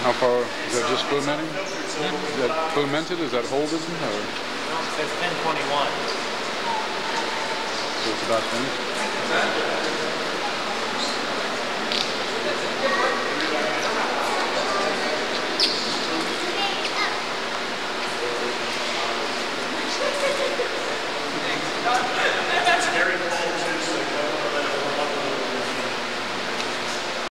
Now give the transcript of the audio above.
How far, is that just fermenting? Is that fermented, is that holding? Or? No, it says 1021. So it's about finished?